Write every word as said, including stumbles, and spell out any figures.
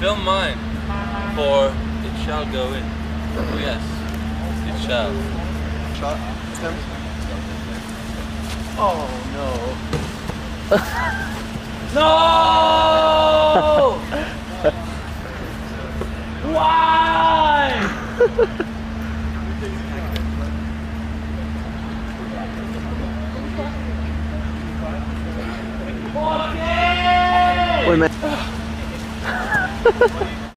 film mine, for it shall go in. Oh yes, it shall. Shot. Tim. Oh no. No! Why? Wait a minute.